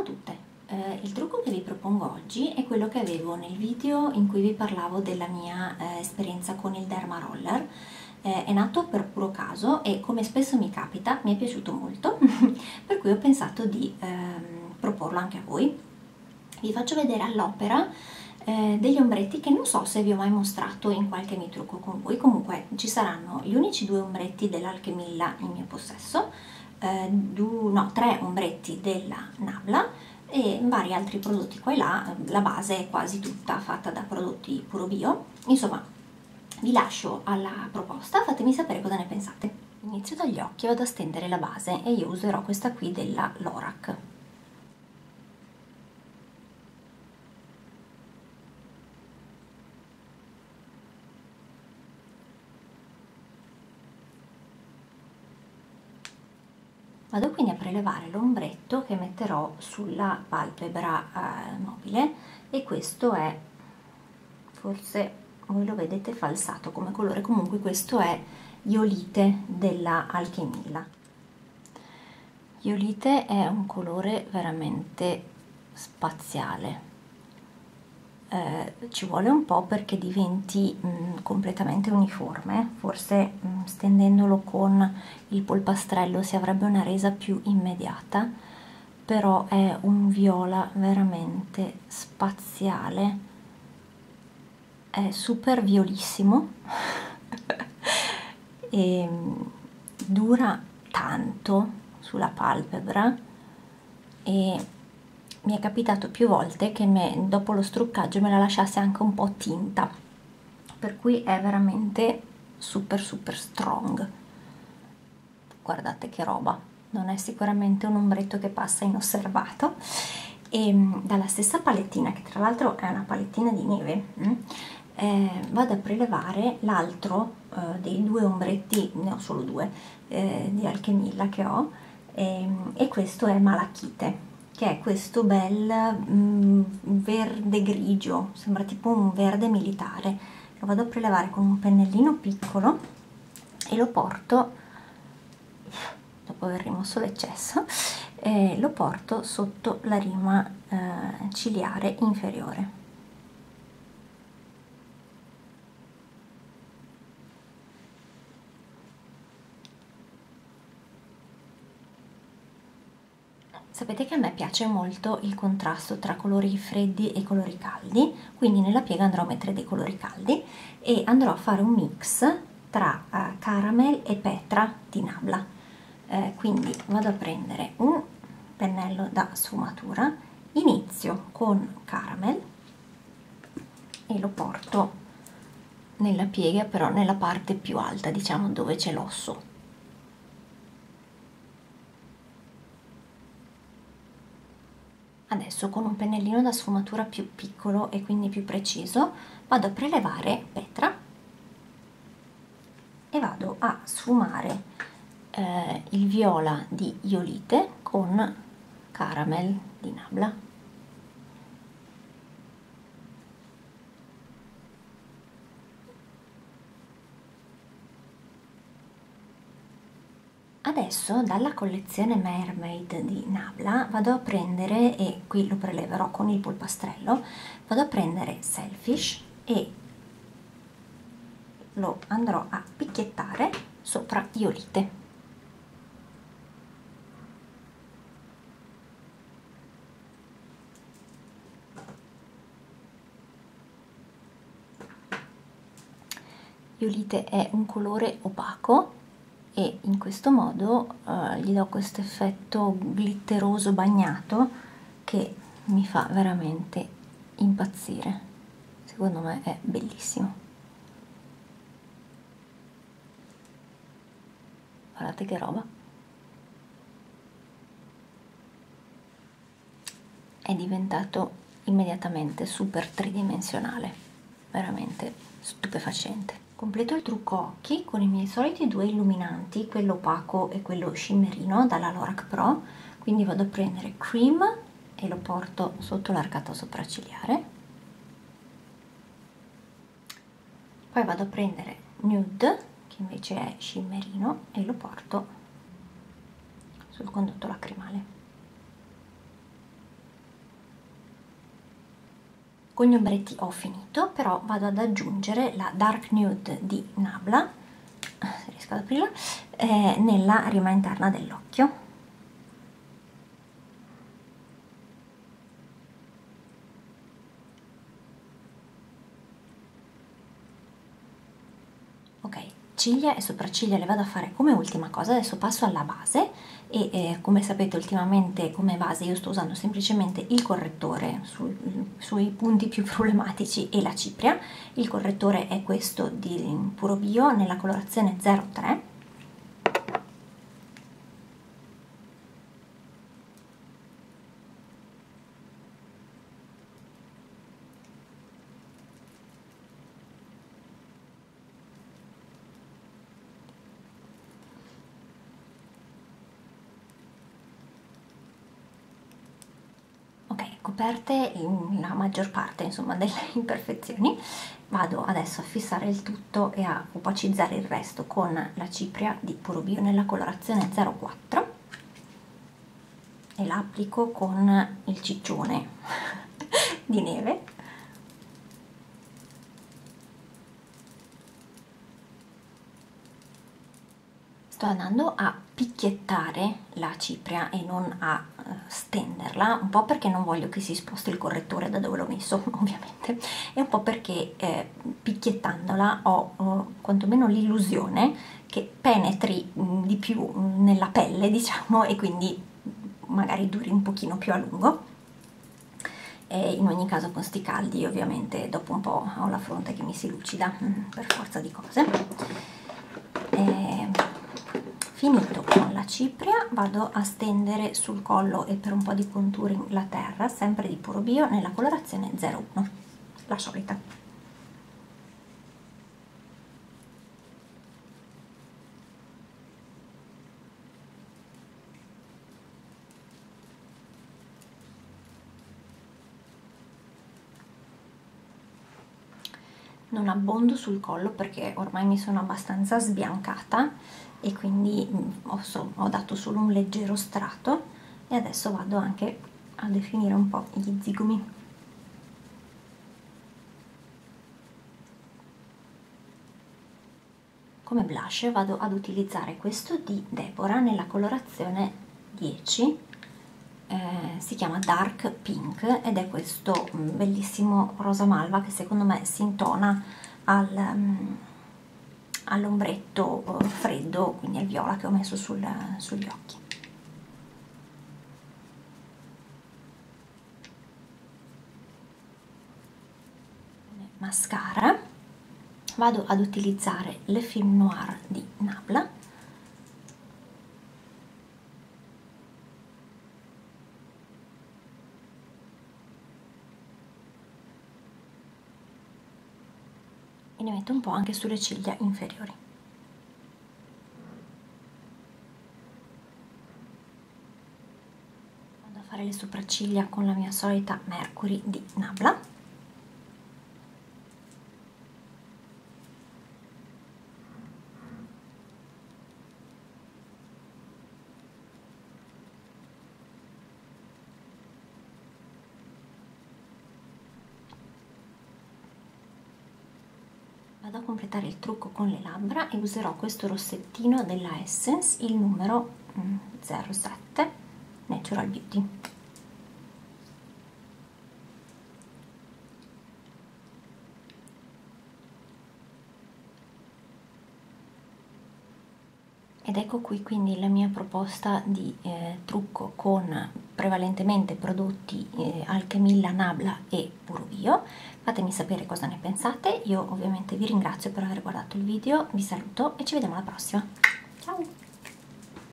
tutte, il trucco che vi propongo oggi è quello che avevo nel video in cui vi parlavo della mia esperienza con il Derma Roller. È nato per puro caso e, come spesso mi capita, mi è piaciuto molto per cui ho pensato di proporlo anche a voi. Vi faccio vedere all'opera degli ombretti che non so se vi ho mai mostrato in qualche mio trucco con voi. Comunque ci saranno gli unici 2 ombretti dell'Alchemilla in mio possesso, 3 ombretti della Nabla e vari altri prodotti qua e là. La base è quasi tutta fatta da prodotti puro bio. Insomma, vi lascio alla proposta, fatemi sapere cosa ne pensate. Inizio dagli occhi, vado a stendere la base e io userò questa qui della Lorac. Vado quindi a prelevare l'ombretto che metterò sulla palpebra mobile, e questo è, forse voi lo vedete falsato come colore, comunque questo è Iolite della Alchemilla. Iolite è un colore veramente spaziale. Ci vuole un po' perché diventi completamente uniforme, forse stendendolo con il polpastrello si avrebbe una resa più immediata, però è un viola veramente spaziale, è super violissimo e dura tanto sulla palpebra, e mi è capitato più volte che dopo lo struccaggio me la lasciasse anche un po' tinta, per cui è veramente super strong. Guardate che roba, non è sicuramente un ombretto che passa inosservato. E dalla stessa palettina, che tra l'altro è una palettina di neve, vado a prelevare l'altro dei 2 ombretti, ne ho solo 2 di Alchemilla che ho, e questo è Malachite, che è questo bel verde grigio, sembra tipo un verde militare. Lo vado a prelevare con un pennellino piccolo e lo porto, dopo aver rimosso l'eccesso, lo porto sotto la rima ciliare inferiore. Sapete che a me piace molto il contrasto tra colori freddi e colori caldi, quindi nella piega andrò a mettere dei colori caldi e andrò a fare un mix tra caramel e petra di Nabla. Quindi vado a prendere un pennello da sfumatura, inizio con caramel e lo porto nella piega, però nella parte più alta, diciamo dove c'è l'osso. Adesso con un pennellino da sfumatura più piccolo e quindi più preciso vado a prelevare petra e vado a sfumare il viola di Iolite con caramel di Nabla. Adesso dalla collezione Mermaid di Nabla vado a prendere, e qui lo preleverò con il polpastrello, vado a prendere Selfish e lo andrò a picchiettare sopra Iolite. Iolite è un colore opaco e in questo modo gli do questo effetto glitteroso bagnato che mi fa veramente impazzire. Secondo me è bellissimo. Guardate che roba. È diventato immediatamente super tridimensionale, veramente stupefacente. Completo il trucco occhi con i miei soliti 2 illuminanti, quello opaco e quello scimmerino dalla Lorac Pro. Quindi vado a prendere Cream e lo porto sotto l'arcata sopraccigliare, poi vado a prendere Nude, che invece è scimmerino, e lo porto sul condotto lacrimale. Con gli ombretti ho finito, però vado ad aggiungere la Dark Nude di Nabla, se riesco ad aprirla, nella rima interna dell'occhio. Ok, ciglia e sopracciglia le vado a fare come ultima cosa. Adesso passo alla base e come sapete ultimamente come base io sto usando semplicemente il correttore sui punti più problematici e la cipria. Il correttore è questo di Puro Bio nella colorazione 03. Ok, coperte la maggior parte insomma delle imperfezioni, vado adesso a fissare il tutto e a opacizzare il resto con la cipria di Puro Bio nella colorazione 04 e la applico con il ciccione di neve. Sto andando a picchiettare la cipria e non a stenderla, un po' perché non voglio che si sposti il correttore da dove l'ho messo ovviamente, e un po' perché picchiettandola ho quantomeno l'illusione che penetri di più nella pelle, diciamo, e quindi magari duri un pochino più a lungo. E in ogni caso con sti caldi ovviamente dopo un po' ho la fronte che mi si lucida per forza di cose. Finito con la cipria vado a stendere sul collo e per un po' di contouring la terra, sempre di Puro Bio nella colorazione 01, la solita. Non abbondo sul collo perché ormai mi sono abbastanza sbiancata e quindi ho dato solo un leggero strato e adesso vado anche a definire un po' gli zigomi. Come blush vado ad utilizzare questo di Deborah nella colorazione 10, si chiama Dark Pink ed è questo bellissimo rosa malva che secondo me si intona all'ombretto freddo, quindi al viola che ho messo sugli occhi. Mascara vado ad utilizzare le Film Noir di Nabla, e ne metto un po' anche sulle ciglia inferiori. Vado a fare le sopracciglia con la mia solita Mercury di Nabla. Vado a completare il trucco con le labbra e userò questo rossettino della Essence, il numero 07 Natural Beauty. Ed ecco qui quindi la mia proposta di trucco con prevalentemente prodotti Alchemilla, Nabla e Puro Bio. Fatemi sapere cosa ne pensate, io ovviamente vi ringrazio per aver guardato il video, vi saluto e ci vediamo alla prossima. Ciao!